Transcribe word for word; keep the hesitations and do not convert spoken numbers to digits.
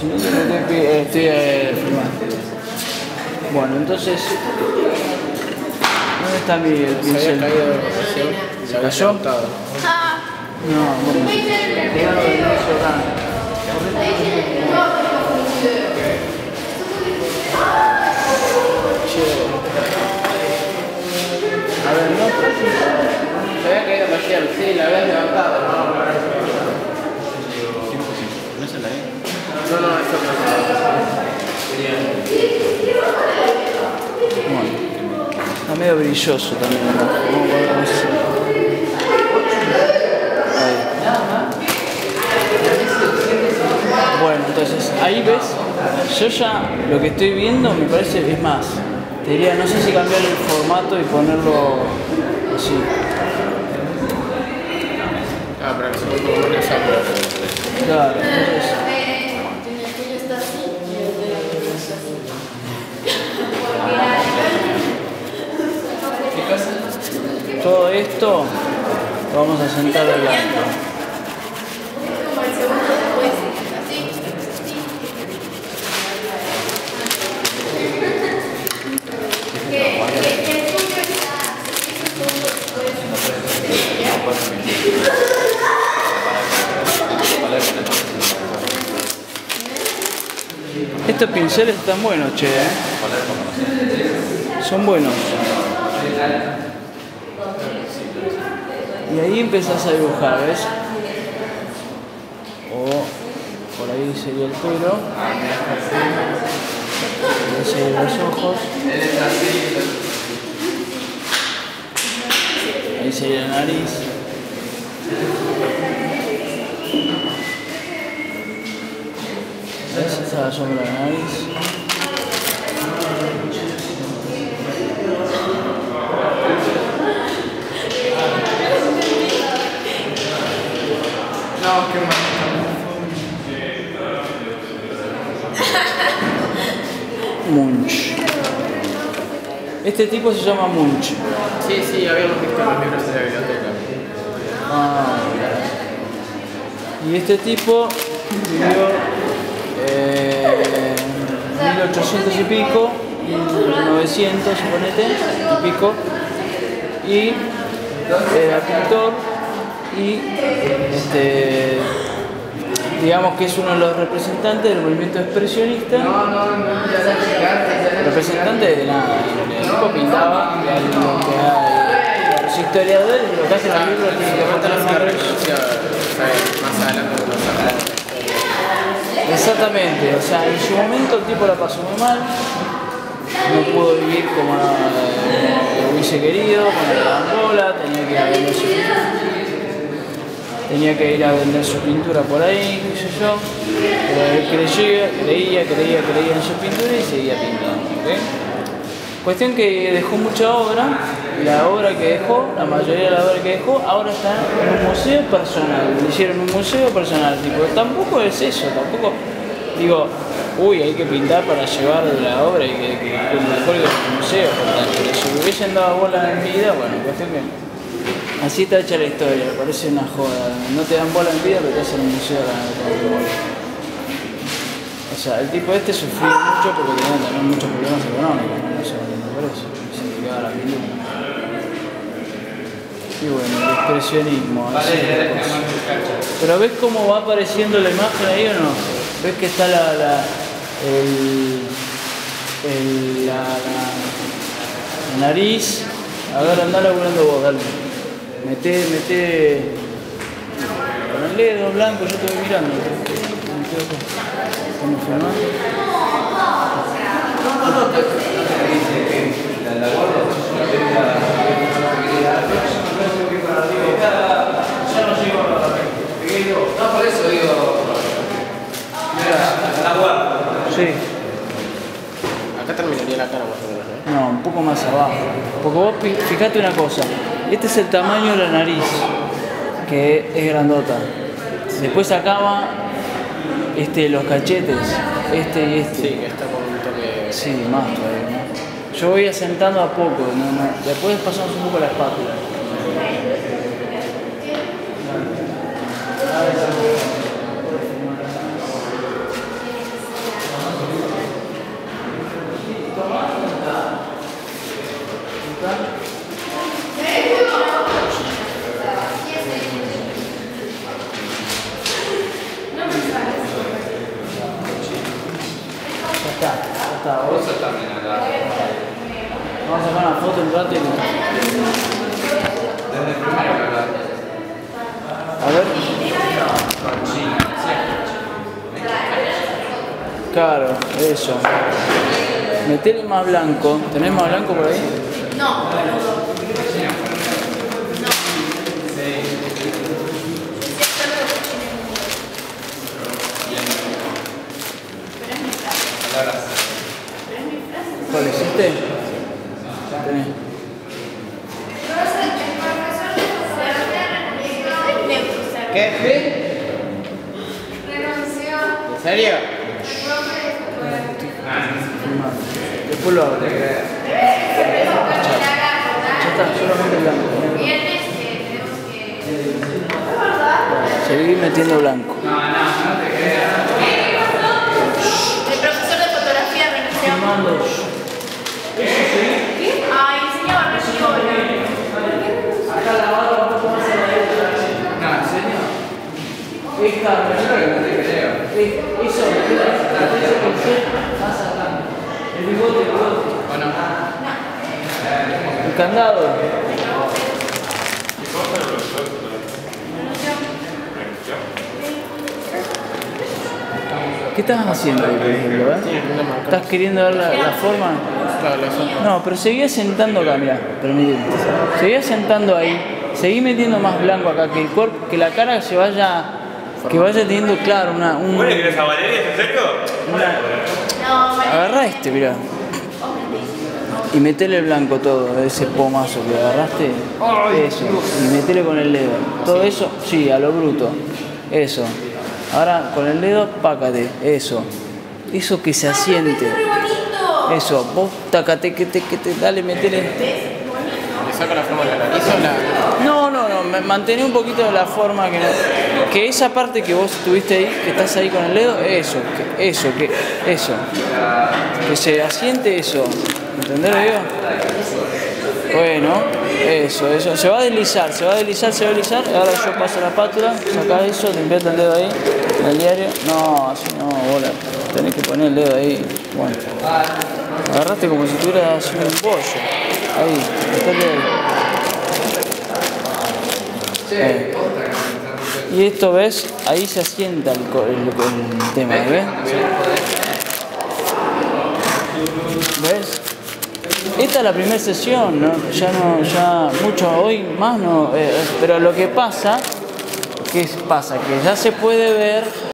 Si no, estoy, estoy eh, filmando. Bueno, entonces, ¿dónde está mi el pincel? Se había caído, ¿Se cayó? No, bueno, pegado de inicio acá. A ver, no, se había caído parcial, sí, la habías levantado, no, no, ¿No es la E? no, no, es otra. Bueno, está medio brilloso también, ¿no? Vamos a ver si... Ahí. Bueno, entonces, ahí ves, yo ya lo que estoy viendo me parece, es más, te diría, no sé si cambiar el formato y ponerlo así. Ah, para que se pueda poner esa. Claro, entonces... Todo esto lo vamos a sentar adelante. Estos pinceles están buenos, che, ¿eh? Son buenos. Y ahí empezás a dibujar, ¿ves? O por ahí sería el pelo. Ahí serían los ojos. Ahí sería la nariz. ¿Ves? Esa es la sombra de la nariz. No, qué mal. Munch. Este tipo se llama Munch. Sí, sí, habíamos visto los libros de la biblioteca. Ah, y este tipo vivió eh, mil ochocientos y pico, mil novecientos, suponete, y pico, y era pintor y este, digamos que es uno de los representantes del movimiento expresionista. Representante de nada, el tipo pintaba lo que hay. Los historiadores, lo que hacen los libros, tienen que contar más adelante. Exactamente, o sea, en su momento el tipo la pasó muy mal, no pudo vivir como eh, hubiese querido, cuando le daban bola, tenía que ir a vender su, tenía que ir a vender su pintura por ahí, qué sé yo, pero él creía, creía, creía, creía en su pintura y seguía pintando, ¿okay? Cuestión que dejó mucha obra, y la obra que dejó, la mayoría de la obra que dejó, ahora está en un museo personal. Le hicieron un museo personal, tipo, tampoco es eso, tampoco, digo, uy, hay que pintar para llevar la obra y que, que, que me cuelgue en el museo, porque si me hubiesen dado bola en vida, bueno, cuestión que así está hecha la historia, me parece una joda. No te dan bola en vida, pero te hacen un museo de la bola. O sea, el tipo este sufrió mucho porque tenía también muchos problemas económicos, ¿no? Eso me parece, se dedicaba a la pintura. Y bueno, el expresionismo, así de cosas. Pero ¿ves cómo va apareciendo la imagen ahí o no? ¿Ves que está la, la, el, el, la, la, la nariz? A ver, andá laburando vos, dale. Mete, mete con el dedo blanco, yo te voy mirando. ¿Estamos filmando? No, no, no. La guardia es una técnica. Ya no sigo no, por eso digo. La guardia. Sí. Acá terminaría la cara más o menos, ¿no? No, un poco más abajo. Porque vos fijate una cosa. Este es el tamaño de la nariz, que es grandota. Después acaba este, los cachetes, este y este. Sí, que está con un toque. Sí, más todavía, ¿no? Yo voy asentando a poco, no, no. Después pasamos un poco la espátula. está. Eso también acá. Vamos a sacar una foto un rato y... Desde el primero acá. A ver. Claro, eso. Metele más blanco. ¿Tenés más blanco por ahí? No. ¿Cuál hiciste? Tenés. ¿Qué? ¿En serio? Después lo abro. Ya está, solamente blanco. Seguí metiendo blanco. El profesor de fotografía renunció. Filmando. Ay, señor, renunció. Acá la barra un poco más a la derecha. No, ¿en serio? Esta, eso, más acá. El bigote, el bigote. ¿O no? El candado. ¿Qué estás haciendo ahí, por ejemplo? ¿Eh? ¿Estás queriendo dar la, la forma? Claro, la foto. No, pero seguí sentando acá, mirá, permitime. Seguí sentando ahí, seguí metiendo más blanco acá, que el cuerpo, que la cara se vaya, que vaya teniendo claro una, un, ¿Vos le querés a Valeria, en serio? una, No, vale. agarrá este, mirá. Y metele el blanco todo, ese pomazo que agarraste. Eso. Y metele con el dedo. Todo eso, sí, a lo bruto. Eso. Ahora con el dedo, pácate. Eso. Eso que se asiente. Eso. Vos tacate, que te, que te, dale, metele. ¿Le saco la forma de la nariz o la...? No, no, no. me- Mantené un poquito la forma que no. Que esa parte que vos tuviste ahí, que estás ahí con el dedo, eso. Que, eso, que. Eso. Que se asiente eso. ¿Entendés lo que digo? Bueno, eso, eso. Se va a deslizar, se va a deslizar, se va a deslizar. Ahora yo paso la espátula, sacá eso, limpiate el dedo ahí, en el diario. No, así no, bola. Tenés que poner el dedo ahí. Bueno. Agarraste como si estuvieras haciendo un bollo. Ahí, metele ahí. Eh. Y esto, ¿ves? Ahí se asienta el, co- el, el tema, ¿ves? ¿Ves? Esta es la primera sesión, ¿no? Ya no, ya mucho hoy más no, eh, pero lo que pasa, ¿qué pasa? Que ya se puede ver